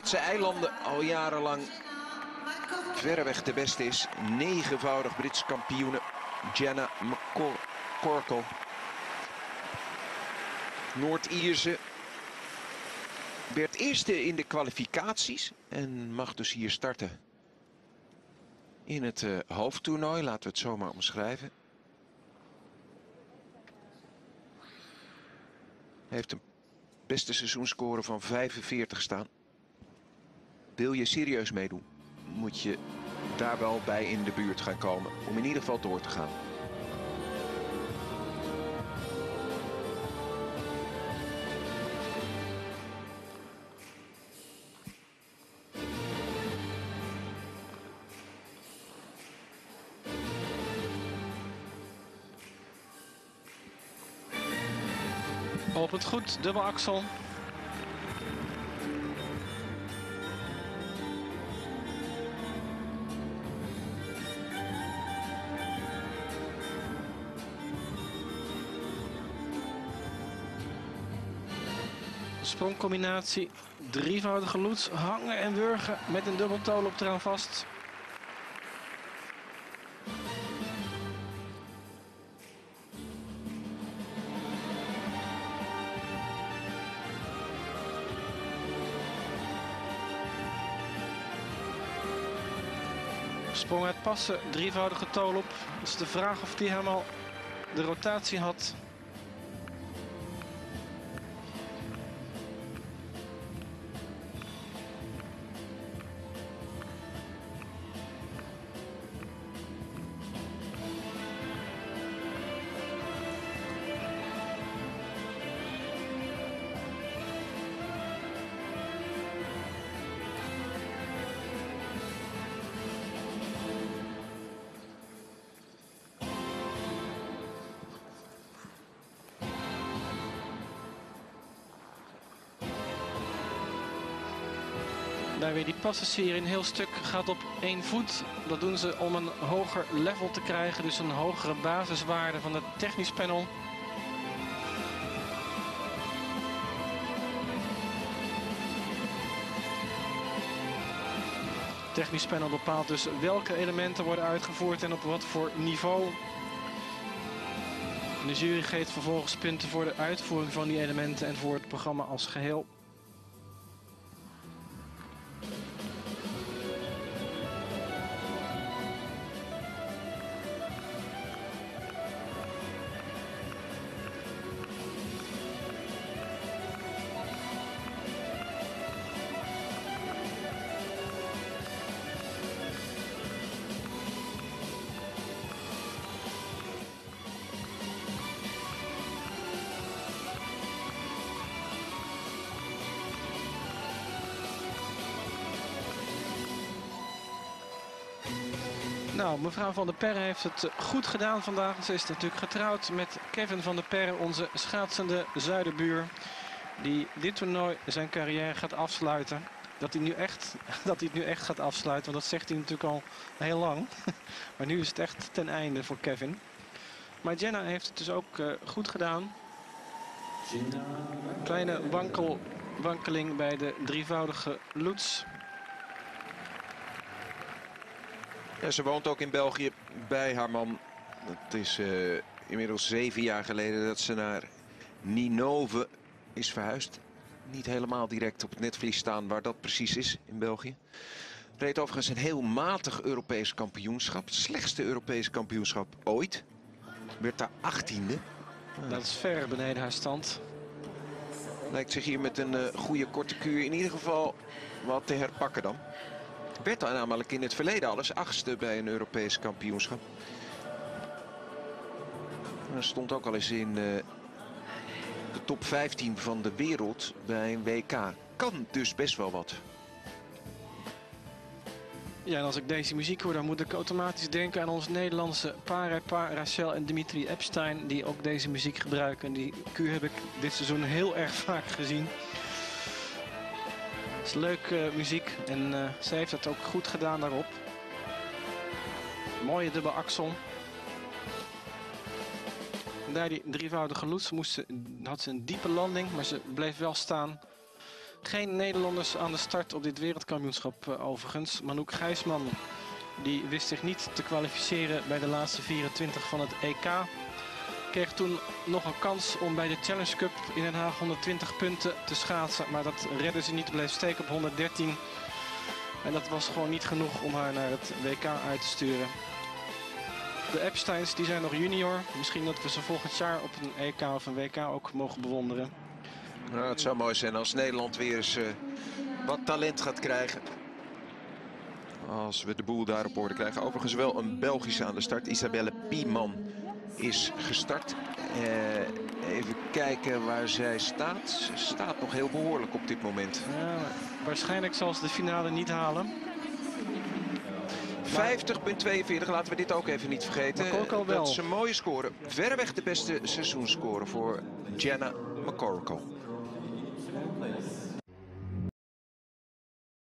Britse eilanden al jarenlang verreweg de beste is. 9-voudig Brits kampioene Jenna McCorkle. Noord-Ierse werd eerste in de kwalificaties en mag dus hier starten in het hoofdtoernooi. Laten we het zomaar omschrijven. Heeft een beste seizoenscore van 45 staan. Wil je serieus meedoen, moet je daar wel bij in de buurt gaan komen om in ieder geval door te gaan. Opent goed, dubbel axel. Sprongcombinatie, drievoudige loods, hangen en wurgen met een dubbel toonloop eraan vast. Sprong uit passen, drievoudige toonloop. Het is de vraag of hij helemaal de rotatie had. Daar weer die passenserie een heel stuk gaat op 1 voet. Dat doen ze om een hoger level te krijgen. Dus een hogere basiswaarde van het technisch panel. Het technisch panel bepaalt dus welke elementen worden uitgevoerd en op wat voor niveau. En de jury geeft vervolgens punten voor de uitvoering van die elementen en voor het programma als geheel. Nou, mevrouw Van der Perre heeft het goed gedaan vandaag. Ze is natuurlijk getrouwd met Kevin van der Perre, onze schaatsende zuiderbuur. Die dit toernooi zijn carrière gaat afsluiten. Dat hij het nu echt gaat afsluiten, want dat zegt hij natuurlijk al heel lang. Maar nu is het echt ten einde voor Kevin. Maar Jenna heeft het dus ook goed gedaan. Kleine wankeling bij de drievoudige loods. Ja, ze woont ook in België bij haar man. Het is inmiddels 7 jaar geleden dat ze naar Ninove is verhuisd. Niet helemaal direct op het netvlies staan waar dat precies is in België. Reed overigens een heel matig Europees kampioenschap. Het slechtste Europees kampioenschap ooit. Werd daar 18e. Dat is ver beneden haar stand. Lijkt zich hier met een goede korte kuur in ieder geval wat te herpakken dan. Werd dan namelijk in het verleden alles 8e bij een Europees kampioenschap. Er stond ook al eens in de top 15 van de wereld bij een WK. Kan dus best wel wat. Ja, en als ik deze muziek hoor, dan moet ik automatisch denken aan onze Nederlandse paar Rachel en Dimitri Epstein, die ook deze muziek gebruiken. En die kuur heb ik dit seizoen heel erg vaak gezien. Het is leuke muziek en ze heeft het ook goed gedaan daarop. Mooie dubbele axel. En daar die drievoudige loods had ze een diepe landing, maar ze bleef wel staan. Geen Nederlanders aan de start op dit wereldkampioenschap overigens. Manouk Gijsman die wist zich niet te kwalificeren bij de laatste 24 van het EK. Kreeg toen nog een kans om bij de Challenge Cup in Den Haag 120 punten te schaatsen. Maar dat redde ze niet, bleef steken op 113. En dat was gewoon niet genoeg om haar naar het WK uit te sturen. De Epsteins die zijn nog junior. Misschien dat we ze volgend jaar op een EK of een WK ook mogen bewonderen. Nou, het zou mooi zijn als Nederland weer eens wat talent gaat krijgen. Als we de boel daar op orde krijgen. Overigens wel een Belgische aan de start. Isabelle Pieman is gestart. Even kijken waar zij staat. Ze staat nog heel behoorlijk op dit moment. Ja, waarschijnlijk zal ze de finale niet halen. 50,42. Laten we dit ook even niet vergeten. Dat is een mooie score. Verreweg de beste seizoensscore voor Gianna McCorkle.